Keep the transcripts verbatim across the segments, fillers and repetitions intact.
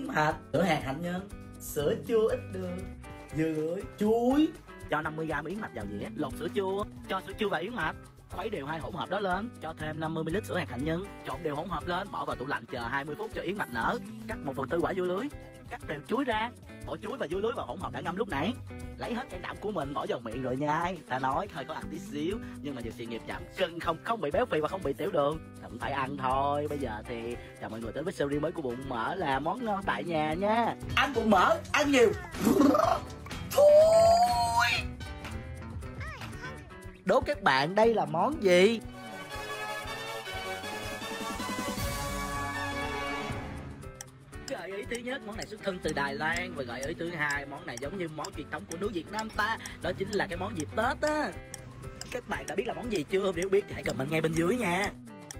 hạt, sữa hạt hạnh nhân, sữa chua ít đường, dưa chuối. Cho năm mươi gam yến mạch vào dĩa, lột sữa chua, cho sữa chua và yến mạch, khuấy đều hai hỗn hợp đó lên, cho thêm năm mươi mi li lít sữa hạt hạnh nhân, trộn đều hỗn hợp lên, bỏ vào tủ lạnh chờ hai mươi phút cho yến mạch nở. Cắt một phần tư quả dưa lưới, cắt đều chuối ra, bỏ chuối và dưa lưới vào hỗn hợp đã ngâm lúc nãy. Lấy hết can đảm của mình bỏ vào miệng rồi nhai. Ta nói hơi có ăn tí xíu, nhưng mà dù sự nghiệp giảm cân không không bị béo phì và không bị tiểu đường, cũng phải ăn thôi. Bây giờ thì chào mọi người đến với series mới của Bụng Mỡ là món ngon tại nhà nha. Ăn bụng mỡ, ăn nhiều. Thôi. Đố các bạn đây là món gì? Gợi ý thứ nhất, món này xuất thân từ Đài Loan. Và gợi ý thứ hai, món này giống như món truyền thống của nước Việt Nam ta. Đó chính là cái món dịp Tết á. Các bạn đã biết là món gì chưa? Nếu biết thì hãy comment ngay bên dưới nha.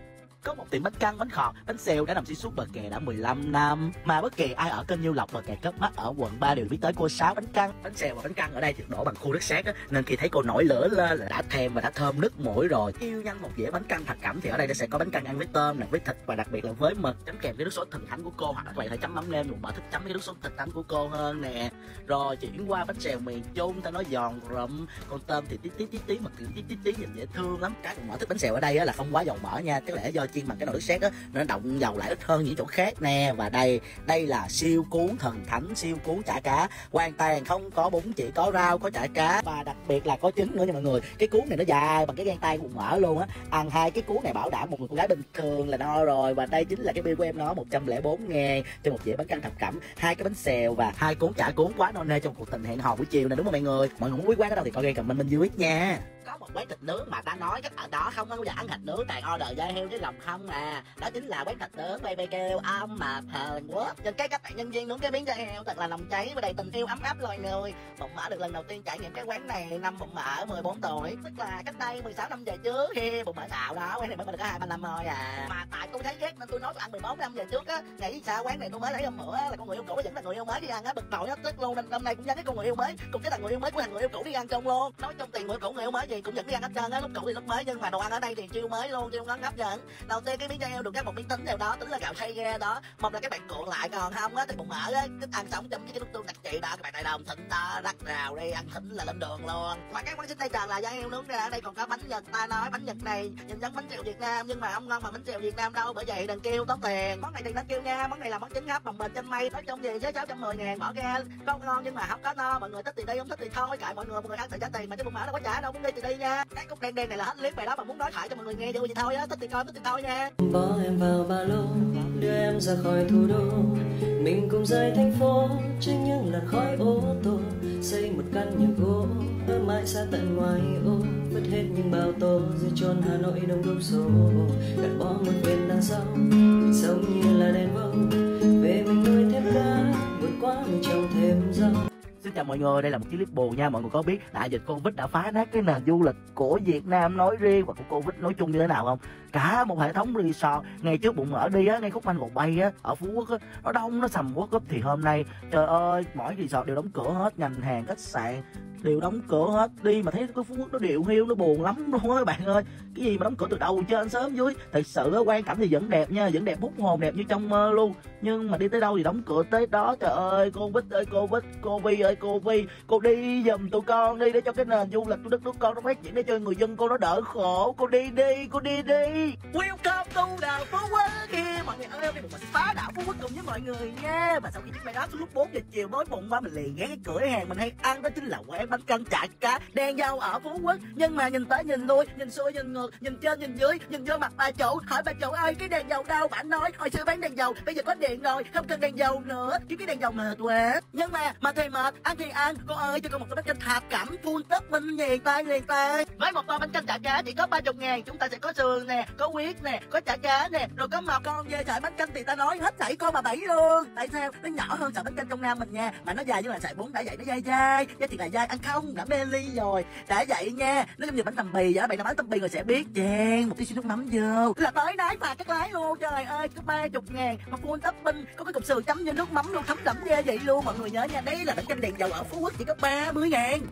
Có một tiệm bánh căn, bánh khọt, bánh xèo đã nằm xuyên suốt bờ kè đã mười lăm năm. Mà bất kỳ ai ở kênh Nhiêu Lộc, bờ kè Cấp Mắt ở quận ba đều biết tới cô Sáu bánh căn. Bánh xèo và bánh căn ở đây thì đổ bằng khô đất sét á, nên khi thấy cô nổi lửa lên là đã thèm và đã thơm nức mũi rồi. Yêu nhanh một dĩa bánh căn thật cẩm thì ở đây nó sẽ có bánh căn ăn với tôm nè, với thịt và đặc biệt là với mực, chấm kèm với nước sốt thần thánh của cô, hoặc các bạn có thể chấm mắm nêm, dùng mỡ thích chấm với nước sốt thịt thánh của cô hơn nè. Rồi chuyển qua bánh xèo miền Trung, ta nói giòn rụm, con tôm thì tí tí tí tí mà kiểu tí tí tí nhìn dễ thương lắm. Cái mỡ thích bánh xèo ở đây á là không quá dầu mỡ nha, tức là do chiên bằng cái nồi nước sét á, nó động dầu lại ít hơn những chỗ khác nè. Và đây đây là siêu cuốn thần thánh, siêu cuốn chả cá hoàn toàn không có bún, chỉ có rau, có chả cá và đặc biệt là có trứng nữa nha mọi người. Cái cuốn này nó dài bằng cái gang tay của Bụng Mỡ luôn á, ăn hai cái cuốn này bảo đảm một người con gái bình thường là no rồi. Và đây chính là cái bill của em, nó một trăm lẻ bốn ngàn cho một dĩa bánh căn thập cẩm, hai cái bánh xèo và hai cuốn chả cuốn, quá no nê trong cuộc tình hẹn hò buổi chiều này, đúng không mọi người? Mọi người muốn quý quán ở đâu thì coi comment bên dưới nha. Có một quán thịt nướng mà ta nói chắc ở đó không có bao giờ ăn thịt nướng toàn order da heo với lòng không à. Đó chính là quán thịt nướng bê bê kiu ông mà Hàn Quốc. Trên cái cách nhân viên nướng cái miếng da heo thật là nồng cháy và đầy tình yêu ấm áp loài người. Bụng Mỡ được lần đầu tiên trải nghiệm cái quán này năm Bụng Mỡ mười bốn tuổi, tức là cách đây mười sáu năm về trước. Khi Bụng Mỡ xạo đó, quán này mới được có hai ba năm thôi à. Mà tại tôi thấy ghét nên tôi nói tôi ăn mười bốn năm về trước á. Nghĩ sao quán này tôi mới lấy hôm bữa là con người yêu cũ vẫn là người yêu mới đi ăn á, bực bội hết tức luôn. Nên hôm nay cũng dẫn cái con người yêu mới cùng cái thằng người yêu mới của thằng người yêu cũ đi ăn chung luôn. Nói trong tiền người cũ người yêu mới gì cũng dẫn đi ăn hết trơn á, lúc cũ thì lúc mới, nhưng mà đồ ăn ở đây thì chiêu mới luôn, chiêu ngon hấp dẫn. Đầu tiên cái miếng da heo được cắt một miếng tính đều đó, tính là gạo xay ra đó. Một là các bạn cuộn lại, còn không á thì Bụng Mỡ á thích ăn sống trong cái nước tương đặc trị đó. Các bạn đại đồng thịnh đó, rắc rào đi ăn thịnh là lên đường luôn. Và cái món xin tay trần là da heo nướng ra. Ở đây còn có bánh Nhật, ta nói bánh Nhật này nhìn giống bánh xèo Việt Nam nhưng mà không ngon bằng bánh xèo Việt Nam đâu, bởi vậy đừng kêu tốn tiền. Món này thì nên kêu nha, món này là món trứng hấp bằng bền trên mây, nói chung gì với sáu trăm mười ngàn bỏ ra không ngon nhưng mà không có no. Mọi người thích thì đi, không thích thì thôi, kệ mọi người, mọi người ăn tự trả tiền mà chứ Bụng Mỡ đâu có trả đâu, muốn đi thì đi nha. Cái cục đen đen này là hết clip rồi đó, mà muốn nói thoại cho mọi người nghe vui gì thôi á, thích thì coi, thích thì thôi nha. Bỏ em vào ba lô, đưa em ra khỏi thủ đô, mình cùng rời thành phố trên những làn khói ô tô, xây một căn nhà gỗ ở mãi xa tận ngoài ô, vứt hết những bao tô rồi chôn Hà Nội đông đúc xô, gạt bỏ một viên đằng sau, mình sống như là đèn vông, về mình nuôi thêm cá, vượt qua mình trồng thêm rau. Xin chào mọi người, đây là một clip buồn nha. Mọi người có biết đại dịch Covid đã phá nát cái nền du lịch của Việt Nam nói riêng và của Covid nói chung như thế nào không? Cả một hệ thống resort ngày trước Bụng Mỡ đi á, ngay khúc Anh Gò Bay á, ở Phú Quốc á, nó đông nó sầm uất gấp, thì hôm nay trời ơi mỗi resort đều đóng cửa hết, ngành hàng khách sạn đều đóng cửa hết. Đi mà thấy cái Phú Quốc nó điều hiu, nó buồn lắm luôn á các bạn ơi. Cái gì mà đóng cửa từ đầu trên sớm dưới. Thật sự á, quan cảnh thì vẫn đẹp nha, vẫn đẹp hút hồn, đẹp như trong mơ luôn. Nhưng mà đi tới đâu thì đóng cửa tới đó. Trời ơi Covid ơi Covid, Covid ơi Covid, cô đi giùm tụi con đi để cho cái nền du lịch của đất nước con nó phát triển, để cho người dân cô nó đỡ khổ. Cô đi đi, cô đi đi. Welcome to đảo Phú Quốc. Khi mọi người ơi, mình sẽ phá đảo Phú Quốc cùng với mọi người nha. Và sau khi chuyến bay đó lúc bốn giờ chiều đói bụng quá, mình liền ghé cái cửa hàng mình hay ăn, đó chính là quán bánh căn chả cá đen dâu ở Phú Quốc. Nhưng mà nhìn tới nhìn lui, nhìn xuôi nhìn ngược, nhìn trên nhìn dưới, nhìn vô mặt bà chủ, hỏi bà chủ ơi cái đèn dầu đâu? Bạn nói hồi xưa bán đèn dầu, bây giờ có điện rồi, không cần đèn dầu nữa, chứ cái đèn dầu mệt quá. Nhưng mà mà thì mệt, ăn thì ăn. Cô ơi cho con một tô bánh canh thập cẩm full topping liền tay liền tay. Với một tô bánh canh chả cá chỉ có ba mươi ngàn, chúng ta sẽ có sườn nè, có huyết nè, có chả cá nè, rồi có mọc. Con về sợi bánh canh thì ta nói hết thảy con bà bảy luôn. Tại sao? Nó nhỏ hơn sợi bánh canh trong Nam mình nha, mà nó dài như là sợi bún, đã vậy nó dai dai, giá thiệt là dai, ăn không đã mê ly rồi. Đã vậy nha, nó giống như bánh tằm bì vậy, bạn nào bán tằm bì rồi sẽ biết. Chèn một tí xíu nước mắm vô là tới đáy phạt các lái luôn. Trời ơi có ba mươi ngàn mà full topping, có cái cục sườn chấm vô nước mắm luôn, thấm đẫm ra vậy luôn. Mọi người nhớ nha, đấy là bánh canh đèn dầu ở Phú Quốc chỉ có ba mươi ngàn.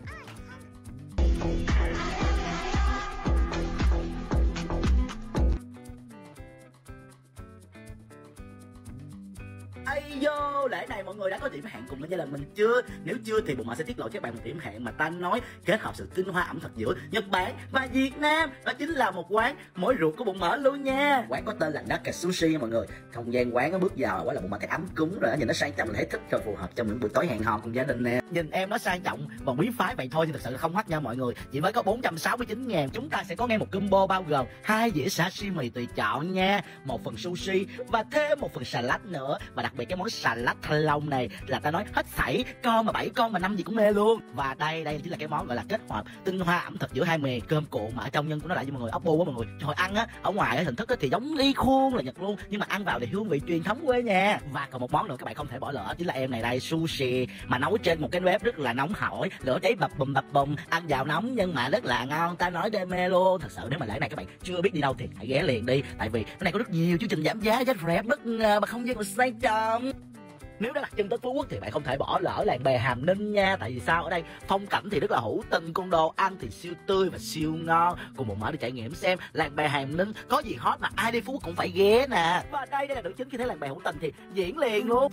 Ây vô, lễ này mọi người đã có điểm hẹn cùng với gia đình mình chưa? Nếu chưa thì Bụng Mỡ sẽ tiết lộ cho các bạn một điểm hẹn mà ta nói kết hợp sự tinh hoa ẩm thực giữa Nhật Bản và Việt Nam. Đó chính là một quán mối ruột của Bụng Mỡ luôn nha. Quán có tên là Naka Sushi mọi người. Không gian quán nó bước vào quá là Bụng Mỡ thấy ấm cúng rồi, nhìn nó sang trọng là thấy thích rồi, phù hợp cho những buổi tối hẹn hò cùng gia đình nè. Nhìn em nó sang trọng và quý phái vậy thôi nhưng thật sự là không mắc nha mọi người. Chỉ mới có bốn trăm sáu mươi chín ngàn chúng ta sẽ có ngay một combo bao gồm hai dĩa sashimi tùy chọn nha, một phần sushi và thêm một phần salad nữa. Và đặc biệt cái món salad thanh long này là ta nói hết sảy, con mà bảy con mà năm gì cũng mê luôn. Và đây đây chính là cái món gọi là kết hợp tinh hoa ẩm thực giữa hai miền, cơm cuộn mà ở trong nhân của nó lại với mọi người ốc bu á mọi người. Trời ăn á, ở ngoài á hình thức á thì giống y khuôn là Nhật luôn, nhưng mà ăn vào thì hương vị truyền thống quê nhà. Và còn một món nữa các bạn không thể bỏ lỡ chính là em này đây, sushi mà nấu trên một cái bếp rất là nóng hổi, lửa cháy bập bùm bập bùm, ăn vào nóng nhưng mà rất là ngon, ta nói đê mê luôn. Thật sự nếu mà lễ này các bạn chưa biết đi đâu thì hãy ghé liền đi, tại vì cái này có rất nhiều chương trình giảm giá, giá rẻ bất ngờ mà không gian còn sang trọng. Nếu đã đặt chân tới Phú Quốc thì bạn không thể bỏ lỡ làng bè Hàm Ninh nha. Tại vì sao? Ở đây phong cảnh thì rất là hữu tình, con đồ ăn thì siêu tươi và siêu ngon. Cùng Bụng Mỡ đi trải nghiệm xem làng bè Hàm Ninh có gì hot mà ai đi Phú Quốc cũng phải ghé nè. Và đây đây là nữ chính khi thấy làng bè hữu tình thì diễn liền luôn.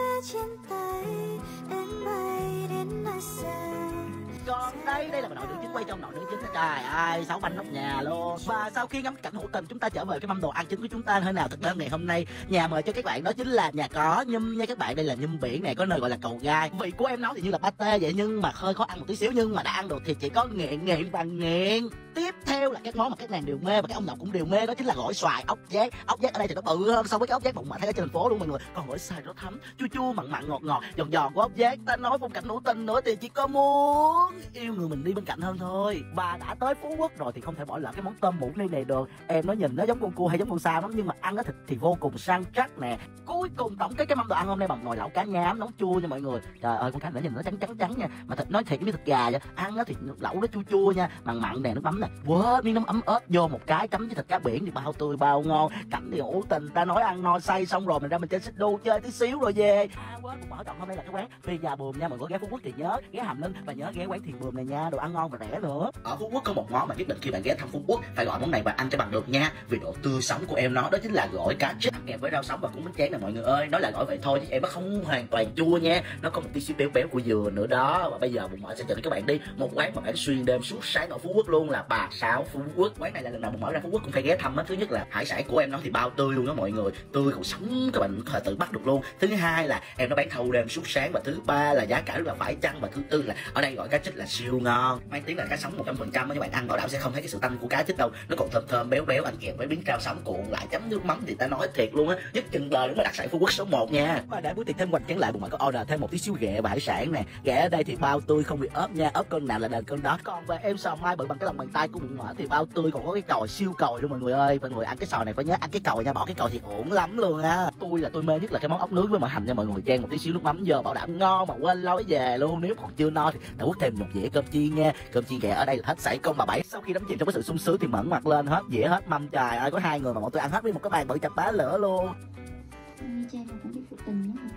Còn đây đây là nội nữ chính quay trong nội nữ chính, trời ơi sáu banh nóc nhà luôn. Và sau khi ngắm cảnh hữu tình chúng ta trở về cái mâm đồ ăn chính của chúng ta. Hơi nào thực đơn ngày hôm nay nhà mời cho các bạn đó chính là nhà có nhum nha các bạn. Đây là nhum biển này, có nơi gọi là cầu gai. Vị của em nấu thì như là pate vậy nhưng mà hơi khó ăn một tí xíu, nhưng mà đã ăn được thì chỉ có nghiện nghiện và nghiện. Tiếp theo là các món mà các nàng đều mê và các ông nào cũng đều mê, đó chính là gỏi xoài ốc giác. Ốc giác ở đây thì nó bự hơn so với cái ốc giác Bụng Mỡ thấy ở trên thành phố luôn mọi người. Còn gỏi xoài nó thấm chua chua mặn mặn ngọt ngọt giòn giòn của ốc giác. Ta nói phong cảnh hữu tình nữa thì chỉ có muốn yêu người mình đi bên cạnh hơn thôi. Và đã tới Phú Quốc rồi thì không thể bỏ lỡ cái món tôm mũ ni này được. Em nó nhìn nó giống con cua hay giống con sao lắm nhưng mà ăn nó thịt thì vô cùng săn chắc nè. Cuối cùng tổng cái cái mâm đồ ăn hôm nay bằng nồi lẩu cá nhám nấu chua nha mọi người. Trời ơi con cá nó nhìn nó trắng trắng trắng nha, mà thịt nói thiệt như thịt gà vậy. Ăn nó thì lẩu nó chua chua nha, mặn mặn nè, nước mắm nè, quá miếng nấm ấm ớt vô một cái chấm với thịt cá biển thì bao tươi bao ngon. Cảnh thì hữu tình, ta nói ăn no say xong rồi mình ra mình chơi xích đu chơi tí xíu rồi về. À quên Bụng Mỡ chọn hôm nay là cái quán Phi Nhà Bườm nha mọi người. Ghé Phú Quốc thì nhớ ghé Hàm Ninh và nhớ ghé quán Thiền Bườm này nha, đồ ăn ngon và rẻ nữa. Ở Phú Quốc có một món mà nhất định khi bạn ghé thăm Phú Quốc phải gọi món này và ăn cho bằng được nha, vì độ tươi sống của em nó, đó chính là gỏi cá trích kèm với rau sống và cuốn bánh tráng nè mọi người ơi. Nói là gỏi vậy thôi chứ em nó không hoàn toàn chua nha, nó có một tí xíu béo béo của dừa nữa đó. Và bây giờ Bụng Mỡ sẽ dẫn các bạn đi một quán mà bạn xuyên đêm suốt sáng ở Phú Quốc luôn, là Bà Sáu Phú Quốc. Quán này là lần nào Bụng Mỡ ra Phú Quốc cũng phải ghé thăm á. Thứ nhất là hải sản của em nó thì bao tươi luôn đó mọi người, tươi còn sống các bạn có thể tự bắt được luôn. Thứ hai là em nó bán thâu đêm suốt sáng, và thứ ba là giá cả rất là phải chăng, và thứ tư là ở đây gỏi cá trích là siêu ngon, mang tiếng là cá sống một trăm phần trăm. Các bạn ăn bảo đảm sẽ không thấy cái sự tanh của cá trích đâu, nó còn thơm thơm béo béo, ăn kèm với miếng rau sống cuộn lại chấm nước mắm thì ta nói thiệt luôn á, nhất chừng đời đúng là đặc sản Phú Quốc số một nha. Và để buổi tiệc thêm hoành tráng lại, Bụng Mỡ có order thêm một tí xíu ghẹ và hải sản nè. Ghẹ ở đây thì bao tươi không bị ốp nha, ốp con nào là đền con đó. Còn về em sò mai bự bằng cái lòng bàn tay của Bụng Mỡ thì bao tươi, còn có cái còi siêu còi luôn mọi người ơi. Mọi người ăn cái sò này phải nhớ ăn cái còi nha, bỏ cái còi thì ổn lắm luôn á. Tôi là tôi mê nhất là cái món ốc nướng với mỡ hành nha mọi người, chan một tí xíu nước mắm vô bảo đảm ngon mà quên lối về luôn. Nếu còn chưa no thì ta quất thêm một dĩa cơm chiên nha. Cơm chiên ghẹ ở đây là hết sảy con bà bảy. Sau khi đắm chìm trong cái sự sung sướng thì mẫn mặt lên hết dĩa hết mâm. Trời ơi có hai người mà bọn tôi ăn hết với một cái bàn bự chập bá lửa luôn. Nghe Trang còn không biết phụ tình nữa hả?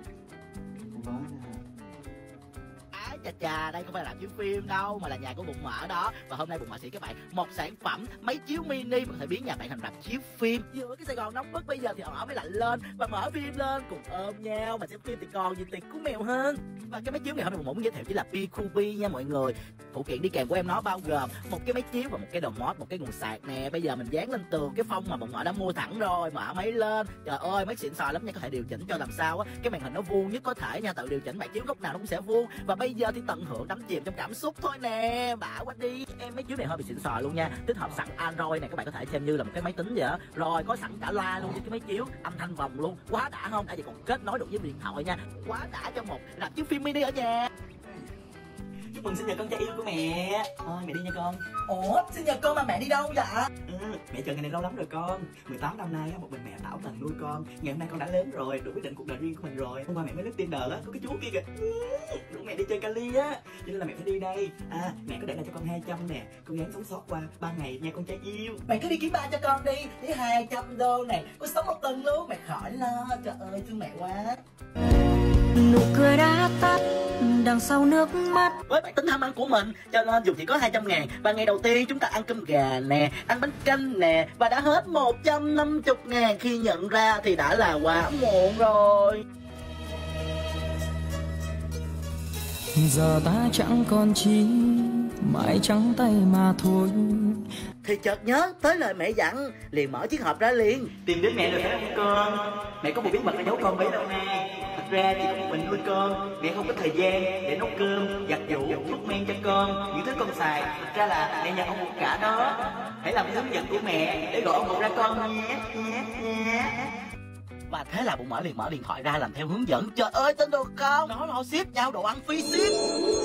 Chà chà, đây không phải là làm chiếu phim đâu mà là nhà của Bụng Mỡ đó. Và hôm nay Bụng Mỡ sẽ các bạn một sản phẩm máy chiếu mini mà có thể biến nhà bạn thành rạp chiếu phim. Giữa cái Sài Gòn nóng bức bây giờ thì ở mới lạnh lên và mở phim lên cùng ôm nhau mà xem phim thì còn gì tuyệt cú mèo hơn. Và cái máy chiếu này hôm nay Bụng Mỡ muốn giới thiệu chỉ là Picubi nha mọi người. Phụ kiện đi kèm của em nó bao gồm một cái máy chiếu và một cái đầu mót, một cái nguồn sạc nè. Bây giờ mình dán lên tường cái phông mà Bụng Mỡ đã mua thẳng rồi, mở máy lên. Trời ơi máy xịn sò lắm nha, có thể điều chỉnh cho làm sao á cái màn hình nó vuông nhất có thể nha, tự điều chỉnh bạn chiếu góc nào nó cũng sẽ vuông. Và bây giờ thì tận hưởng đắm chìm trong cảm xúc thôi nè, đã quá đi. Em máy chiếu này hơi bị xịn sò luôn nha, tích hợp sẵn Android này, các bạn có thể xem như là một cái máy tính vậy đó. Rồi có sẵn cả loa luôn với cái máy chiếu, âm thanh vòng luôn, quá đã không? Đã vậy còn kết nối được với điện thoại nha, quá đã cho một rạp chiếu phim mini ở nhà. Chúc mừng sinh nhật con trai yêu của mẹ. Thôi mẹ đi nha con. Ủa sinh nhật con mà mẹ đi đâu vậy? Ừ, mẹ chờ ngày này lâu lắm rồi con. mười tám năm nay một mình mẹ tảo tần nuôi con. Ngày hôm nay con đã lớn rồi, đủ quyết định cuộc đời riêng của mình rồi. Hôm qua mẹ mới lướt Tinder á, có cái chú kia kìa rủ mẹ đi chơi Cali á, cho nên là mẹ phải đi đây. À mẹ có để lại cho con hai trăm nè, con gắng sống sót qua ba ngày nha con trai yêu. Mẹ cứ đi kiếm ba cho con đi, với hai trăm đô này con sống một tuần luôn, mẹ khỏi lo. Trời ơi thương mẹ quá. Nụ cười đã tắt đằng sau nước mắt. Với bản tính tham ăn của mình cho nên dù chỉ có hai trăm ngàn, và ngày đầu tiên chúng ta ăn cơm gà nè, ăn bánh canh nè, và đã hết một trăm năm mươi ngàn, khi nhận ra thì đã là quá muộn rồi. Giờ ta chẳng còn chi, mãi trắng tay mà thôi. Thì chợt nhớ tới lời mẹ dặn, liền mở chiếc hộp ra liền. Tìm đến mẹ rồi phải không con? Mẹ có một bí mật là giấu con bấy lâu nay. Thật ra thì có một mình nuôi con, mẹ không có thời gian để nấu cơm, giặt giũ, thuốc men cho con. Những thứ con xài, thật ra là mẹ nhận ông một cả đó. Hãy làm theo hướng dẫn của mẹ để gọi ông một ra con nhé, nhé, nhé. Và thế là bụng mở liền mở điện thoại ra làm theo hướng dẫn. Trời ơi, tin được không? Nó lo ship, giao đồ ăn free ship.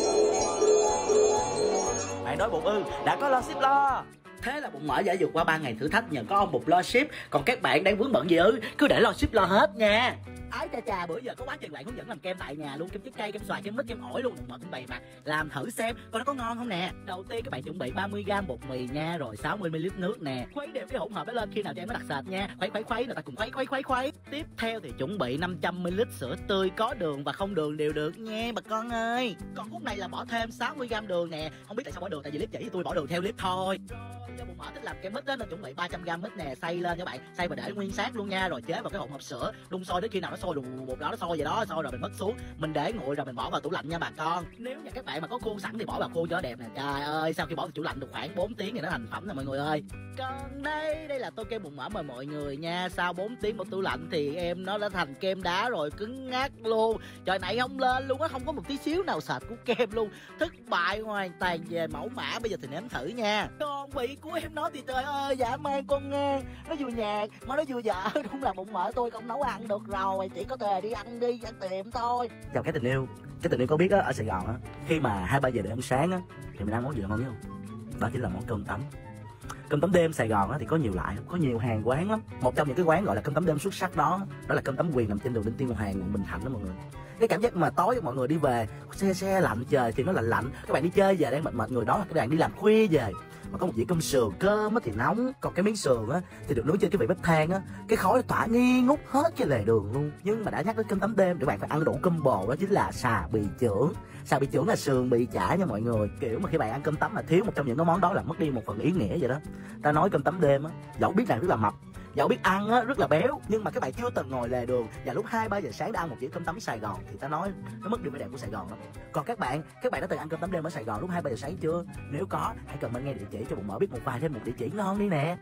Bạn nói bụng ư, đã có lo ship lo. Thế là bụng mở đã vượt qua ba ngày thử thách nhờ có ông Bụt lo ship. Còn các bạn đang vướng bận gì ư? Cứ để lo ship lo hết nha. Ái chà chà, bữa giờ có quá trình bạn hướng dẫn làm kem tại nhà luôn, kem trái cây, kem xoài, kem mít, kem ổi luôn, đừng mở kem bày mặt. Làm thử xem coi nó có ngon không nè. Đầu tiên các bạn chuẩn bị ba mươi gam bột mì nha, rồi sáu mươi mi li lít nước nè. Khuấy đều cái hỗn hợp đó lên, khi nào cho em nó đặc sệt nha. Khuấy khuấy khuấy, người ta cùng khuấy khuấy khuấy khuấy. Tiếp theo thì chuẩn bị năm trăm mi li lít sữa tươi có đường và không đường đều được nha bà con ơi. Còn khúc này là bỏ thêm sáu mươi gam đường nè. Không biết tại sao bỏ đường, tại vì clip chỉ thì tôi bỏ đường theo clip thôi. Do bụng mở thích làm kem mít đó nên chuẩn bị ba trăm gam mít nè, xay lên các bạn, xay và để nguyên sát luôn nha, rồi chế vào cái hỗn hợp sữa, đun sôi đến khi nào nó sôi đủ bột đó, nó sôi vậy đó, sôi rồi mình mất xuống, mình để nguội rồi mình bỏ vào tủ lạnh nha bà con. Nếu như các bạn mà có khuôn sẵn thì bỏ vào khuôn cho đẹp nè. Trời ơi, sau khi bỏ vào tủ lạnh được khoảng bốn tiếng thì nó thành phẩm rồi mọi người ơi. Còn đây, đây là tô kem bụng mở mời mọi người nha. Sau bốn tiếng một tủ lạnh thì em nó đã thành kem đá rồi, cứng ngắc luôn. Trời này không lên luôn á, không có một tí xíu nào sệt của kem luôn. Thất bại hoàn toàn về mẫu mã. Bây giờ thì nếm thử nha. Còn vị của em nó thì trời ơi dã man con nghe. Nó vừa nhạt mà nó vừa dở. Đúng là bụng mở tôi không nấu ăn được rồi, chỉ có thể đi ăn đi ăn tiệm thôi. Chào cái tình yêu, cái tình yêu có biết á, ở Sài Gòn á, khi mà hai ba giờ để ăn sáng á thì mình ăn món gì ngon nhất không? Đó chính là món cơm tấm. Cơm tấm đêm Sài Gòn á thì có nhiều loại, có nhiều hàng quán lắm. Một trong những cái quán gọi là cơm tấm đêm xuất sắc đó, đó là cơm tấm Quyền nằm trên đường Đinh Tiên Hoàng, quận Bình Thạnh đó mọi người. Cái cảm giác mà tối mọi người đi về xe xe lạnh, trời thì nó lạnh lạnh, các bạn đi chơi về đang mệt mệt người đó là các bạn đi làm khuya về mà có một dĩa cơm sườn, cơm á thì nóng, còn cái miếng sườn á thì được nướng trên cái vị bếp than á, cái khói tỏa nghi ngút hết cái lề đường luôn. Nhưng mà đã nhắc đến cơm tấm đêm thì bạn phải ăn đủ combo, đó chính là xà bì chưởng. Xà bì chưởng là sườn bì chả nha mọi người. Kiểu mà khi bạn ăn cơm tấm mà thiếu một trong những cái món đó là mất đi một phần ý nghĩa vậy đó. Ta nói cơm tấm đêm á, dẫu biết rằng rất là mập, dẫu biết ăn á rất là béo, nhưng mà các bạn chưa từng ngồi lề đường và lúc hai ba giờ sáng đã ăn một dĩa cơm tấm Sài Gòn thì ta nói nó mất đi vẻ đẹp của Sài Gòn lắm. Còn các bạn, các bạn đã từng ăn cơm tấm đêm ở Sài Gòn lúc hai ba giờ sáng chưa? Nếu có, hãy comment nghe địa chỉ cho bụng mở biết một vài thêm một địa chỉ ngon đi nè.